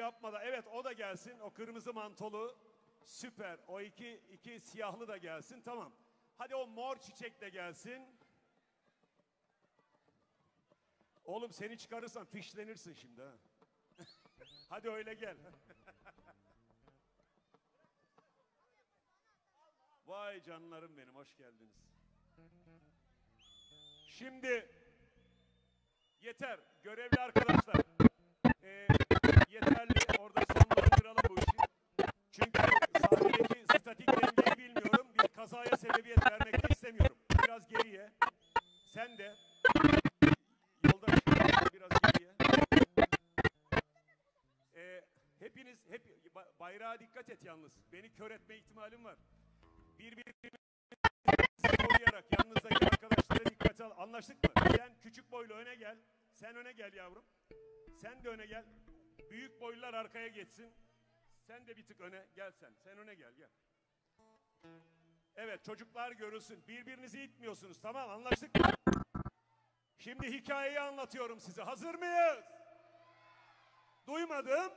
yapmadan. Evet, o da gelsin. O kırmızı mantolu. Süper. O iki siyahlı da gelsin. Tamam. Hadi o mor çiçek de gelsin. Oğlum seni çıkarırsan fişlenirsin şimdi ha. Hadi öyle gel. Vay canlarım benim, hoş geldiniz. Şimdi yeter görevli arkadaşlar. Yeterli, orada sonlandıralım bu işi. Çünkü sahnedeki statik dengeyi bilmiyorum. Bir kazaya sebebiyet vermek de istemiyorum. Biraz geriye. Sen de. Yoldaş biraz geriye. Hepiniz bayrağa dikkat et yalnız. Beni kör etme ihtimalim var. Birbirimizi koruyarak yanınızdaki arkadaşlara dikkat al. Anlaştık mı? Sen küçük boylu öne gel. Sen öne gel yavrum. Sen de öne gel. Büyük boylular arkaya geçsin. Sen de bir tık öne gel sen. Sen öne gel gel. Evet çocuklar görülsün. Birbirinizi itmiyorsunuz, tamam, anlaştık mı? Şimdi hikayeyi anlatıyorum size. Hazır mıyız? Duymadım.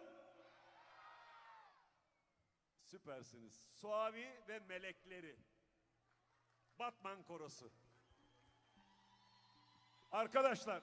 Süpersiniz. Suavi ve melekleri. Batman korosu. Arkadaşlar,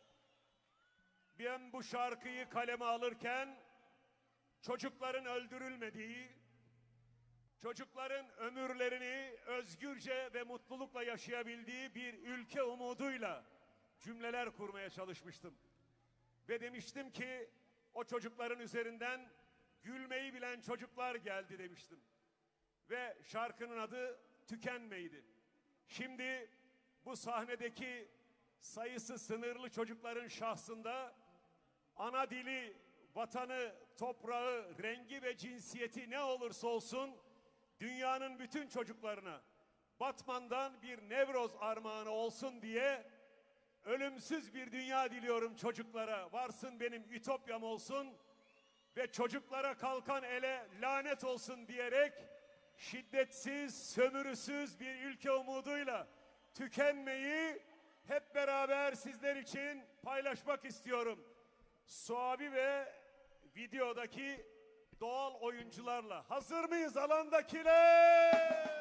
ben bu şarkıyı kaleme alırken çocukların öldürülmediği, çocukların ömürlerini özgürce ve mutlulukla yaşayabildiği bir ülke umuduyla cümleler kurmaya çalışmıştım. Ve demiştim ki o çocukların üzerinden gülmeyi bilen çocuklar geldi demiştim. Ve şarkının adı Tükenmeydi. Şimdi bu sahnedeki sayısı sınırlı çocukların şahsında ana dili, vatanı, toprağı, rengi ve cinsiyeti ne olursa olsun dünyanın bütün çocuklarına Batman'dan bir Nevroz armağanı olsun diye ölümsüz bir dünya diliyorum çocuklara. Varsın benim ütopyam olsun ve çocuklara kalkan ele lanet olsun diyerek şiddetsiz, sömürüsüz bir ülke umuduyla tükenmeyi hep beraber sizler için paylaşmak istiyorum. Suavi ve videodaki doğal oyuncularla. Hazır mıyız alandakiler?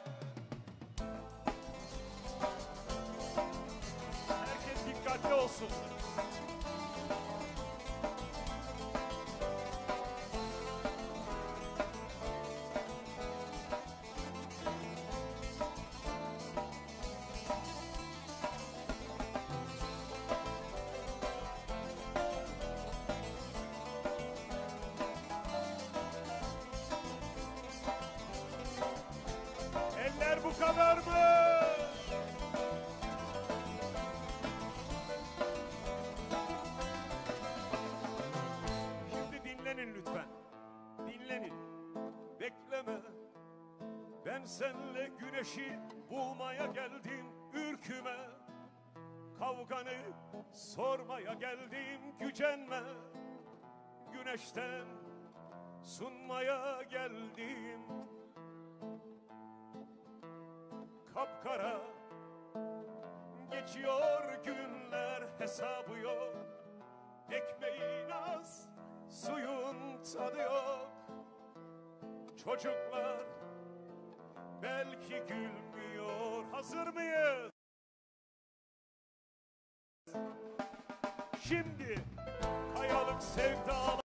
Herkes dikkatli olsun. Eller bu kadar mı? Şimdi dinlenin lütfen. Dinlenin. Bekleme. Ben seninle güneşi bulmaya geldim ürküme. Kavganı sormaya geldim gücenme. Güneşten sunmaya geldim. Kapkara geçiyor günler, hesabı yok. Ekmeğin az, suyun tadı yok. Çocuklar belki gülmüyor. Hazır mıyız? Şimdi kayalık sevdalar,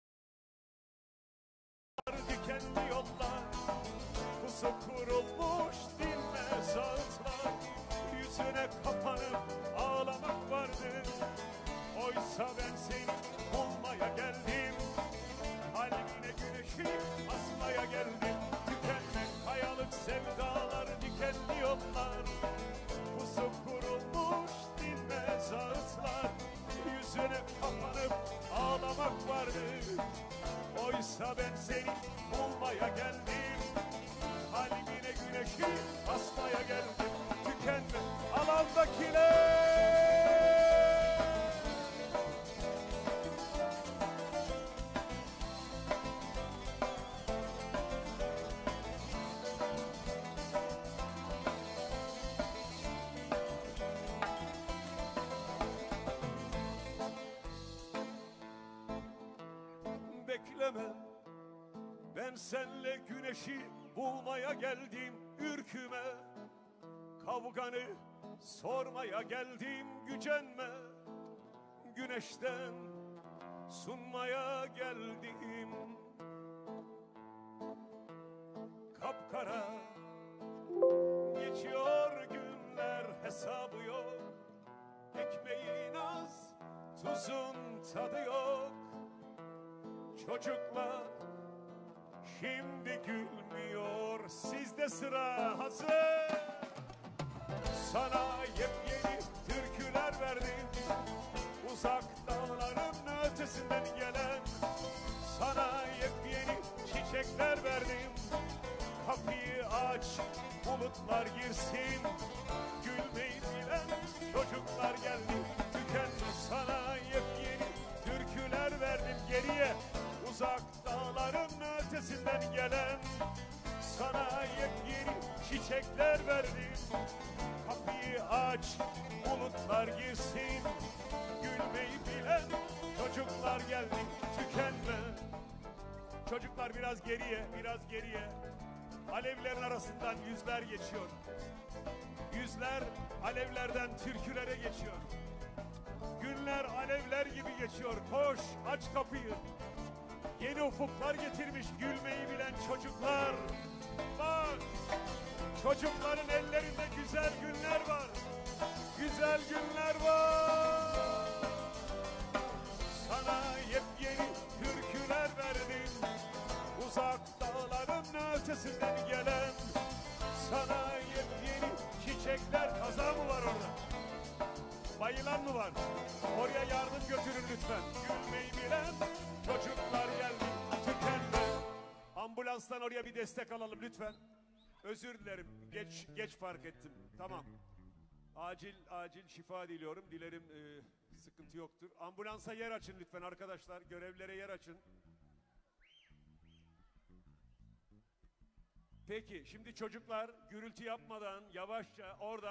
dikenli yollar, pusu kurulmuş dinmez ağıtlar. Yüzüne kapanıp ağlamak vardı. Oysa ben seni bulmaya geldim. Kalbine güneşi asmaya geldim. Tükenmek kayalık sevdalar, dikenli yollar, pusu kurulmuş dinmez ağıtlar. Yüzüne kapanıp ağlamak vardı. Oysa ben seni bulmaya geldim. Kalbine güneşi asmaya geldim. Tükenme alandakiler. bekleme. Ben senle güneşi bulmaya geldim ürküme. Kavganı sormaya geldim gücenme. Güneşten sunmaya geldim. Kapkara geçiyor günler, hesabı yok. Ekmeğin az, tuzun tadı yok. Çocuklar şimdi gülmüyor. Sizde sıra hazır. Sana yepyeni türküler verdim. Uzak dağların ötesinden gelen. Sana yepyeni çiçekler verdim. Kapıyı aç, bulutlar girsin. Gülmeyi bilen çocuklar geldi. Tükendi, sana yepyeni türküler verdim geriye. Uzak dağların ötesinden gelen. Sana yepyeni çiçekler verdim. Kapıyı aç, bulutlar girsin. Gülmeyi bilen çocuklar geldi. Tükenme. Çocuklar biraz geriye, biraz geriye. Alevlerin arasından yüzler geçiyor. Yüzler alevlerden türkülere geçiyor. Günler alevler gibi geçiyor. Koş, aç kapıyı. Yeni ufuklar getirmiş gülmeyi bilen çocuklar. Bak, çocukların ellerinde güzel günler var. Güzel günler var. Sana yepyeni türküler verdim. Uzak dağların ötesinden gelen. Sana yepyeni çiçekler. Kaza mı var orada? Bayılan mı var? Oraya yardım götürün lütfen. Gülmeyi bilen çocuklar geldi. Tükenme. Ambulanstan oraya bir destek alalım lütfen. Özür dilerim. Geç fark ettim. Tamam. Acil şifa diliyorum. Dilerim sıkıntı yoktur. Ambulansa yer açın lütfen arkadaşlar. Görevlere yer açın. Peki şimdi çocuklar gürültü yapmadan yavaşça oradan